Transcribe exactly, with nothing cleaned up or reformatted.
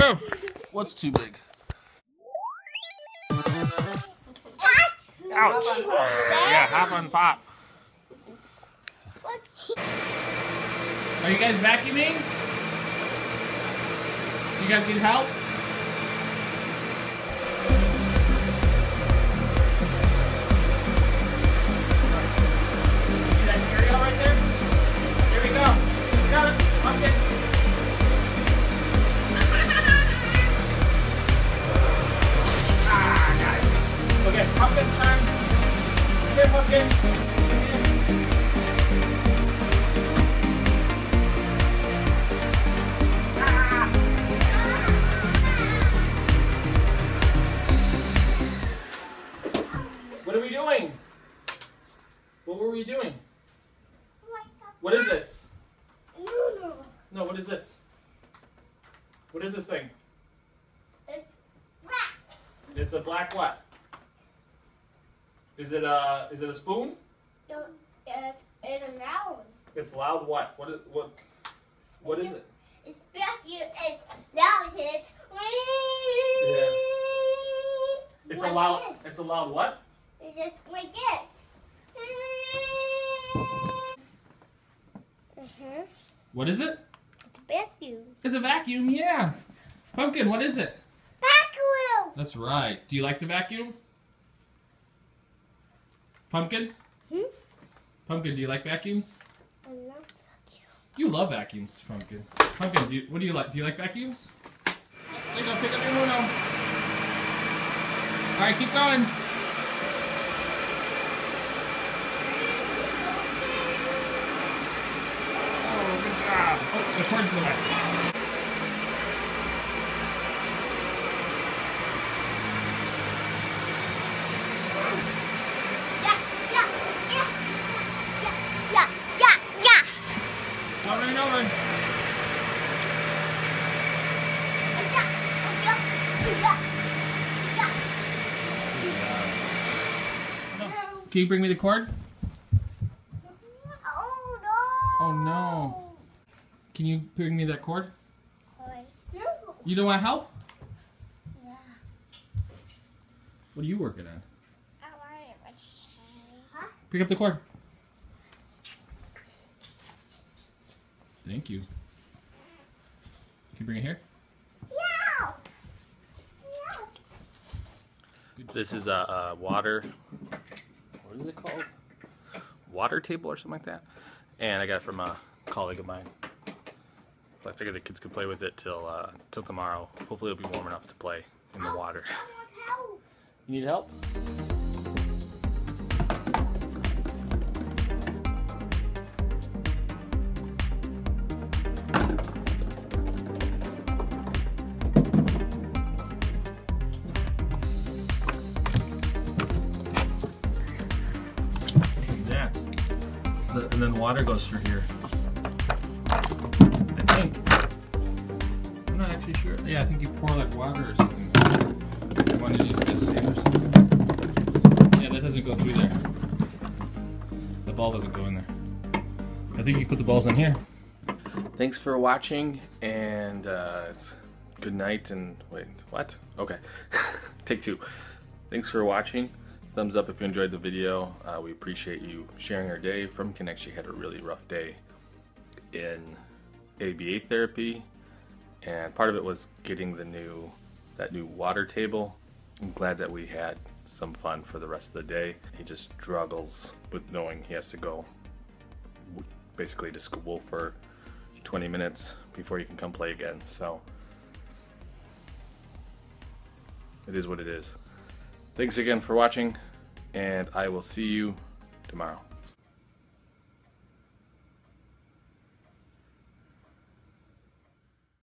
Oh, what's too big? Ouch! Yeah, hop on pop. Are you guys vacuuming? Do you guys need help? See that cereal right there? Here we go. Got it. Frumpkin. Ah, got it. Okay, Frumpkin's time. Here, Frumpkin. What are we doing? What were we doing? What is this? No, what is this? What is this thing? It's black. It's a black what? Is it a is it a spoon? No, it's, it's loud. It's loud what? What is what what is it? It's vacuum. It's loud. It's Yeah. It's like a loud this. it's a loud what? It's just like this. Uh-huh. What is it? It's a vacuum. It's a vacuum, yeah. Pumpkin, what is it? Vacuum. That's right. Do you like the vacuum? Pumpkin? Hmm? Pumpkin, do you like vacuums? I love vacuum. You love vacuums, Pumpkin. Pumpkin, do you, what do you like? Do you like vacuums? There you go, pick up your Uno. Alright, keep going. Oh, good job. Oh, the cord's in the back. Yeah, yeah, yeah. Yeah, yeah, yeah, yeah. Over and over. Yeah, yeah, yeah, yeah. No. Can you bring me the cord? Oh no! Oh no. Can you bring me that cord? No. You don't want help? Yeah. What are you working on? I want to say. Huh? Pick up the cord. Thank you. Can you bring it here? Yeah. This is a, a water, what is it called? Water table or something like that. And I got it from a colleague of mine. So I figured the kids could play with it till uh, till tomorrow. Hopefully it'll be warm enough to play in the water. I want help. You need help? Yeah. The, and then water goes through here. I think. I'm not actually sure. Yeah, I think you pour like water or something. You want to use like a sieve or something? Yeah, that doesn't go through there. The ball doesn't go in there. I think you put the balls in here. Thanks for watching, and uh, it's good night. And wait, what? Okay, take two. Thanks for watching. Thumbs up if you enjoyed the video. Uh, we appreciate you sharing our day. Frumpkin actually had a really rough day in A B A therapy, and part of it was getting the new that new water table. I'm glad that we had some fun for the rest of the day. He just struggles with knowing he has to go basically to school for twenty minutes before he can come play again. So it is what it is. Thanks again for watching, and I will see you tomorrow.